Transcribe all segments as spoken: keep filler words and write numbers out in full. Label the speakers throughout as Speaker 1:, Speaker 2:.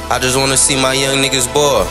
Speaker 1: I just wanna see my young niggas ball.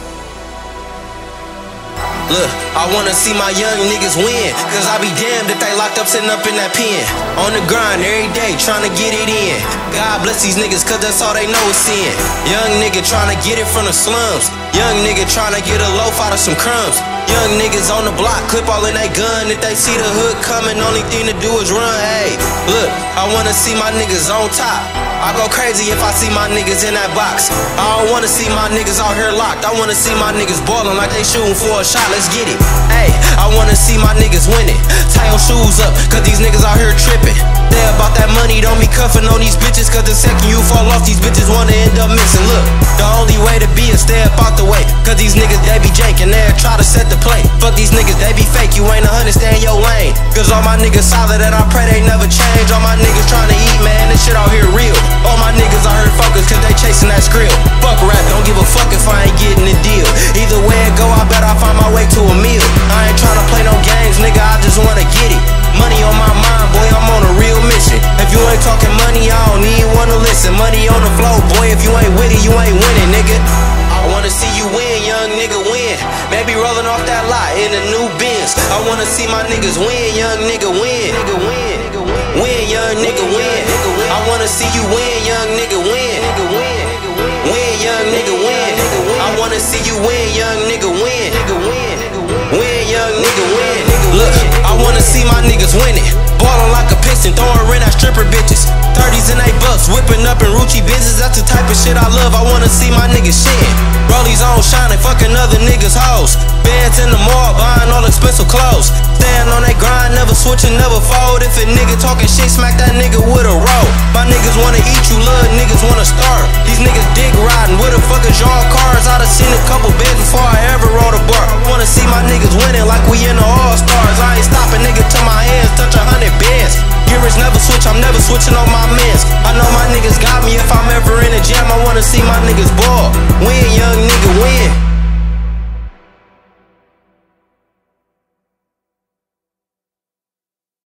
Speaker 1: Look, I wanna see my young niggas win, cause I be damned if they locked up sitting up in that pen. On the grind every day, tryna get it in. God bless these niggas, cause that's all they know is sin. Young nigga tryna get it from the slums. Young nigga tryna get a loaf out of some crumbs. Young niggas on the block, clip all in they gun. If they see the hood coming, only thing to do is run. Hey, look, I wanna see my niggas on top. I go crazy if I see my niggas in that box. I don't wanna see my niggas out here locked. I wanna see my niggas ballin' like they shooting for a shot. Let's get it. Hey, I wanna see my niggas winning. Tie your shoes up, cause these niggas out here tripping. They about that money, don't be cuffing on these bitches, cause the second you fall off, these bitches wanna end up missing. Look, the only way to be is stay up out the way, cause these niggas, they be jankin', they'll try to set the play. Fuck these niggas, they be fake, you ain't a understand your lane. Cause all my niggas solid and I pray they never change. All my niggas tryna eat, man, this shit out here real. All my niggas out here focused, cause they chasing that skrill. Fuck rap, don't give a fuck if I ain't getting the deal. Either way it go, I bet I find my way to a meal. I ain't tryna play no games, nigga, I just wanna get it. Money on my mind, boy, I'm on a real mission. If you ain't talking money, I don't even wanna listen. Money on the floor, boy, if you ain't with it, you ain't winning, nigga. I wanna see you win, young nigga, win. Maybe rolling off that lot in a new Benz. I wanna see my niggas win, young nigga, win. Nigga, win. Win, young nigga, win. I wanna see you win, young nigga, win. Win, young nigga, win. I wanna see you win, young nigga, win. Win, young nigga, win. Look, I wanna see my niggas winning. Ballin' like a piston, throwing rent at stripper bitches. thirties and they bucks, whipping up in Rucci business. That's the type of shit I love. I wanna see my niggas shit. Rollies on shining, fucking other niggas' hoes. Bands in the mall, buying all expensive clothes. Stand on they grind, never switching, never fold. If a nigga talking shit, smack that nigga with a roll. My niggas wanna eat you, love niggas wanna starve. These niggas dick riding, where the fuck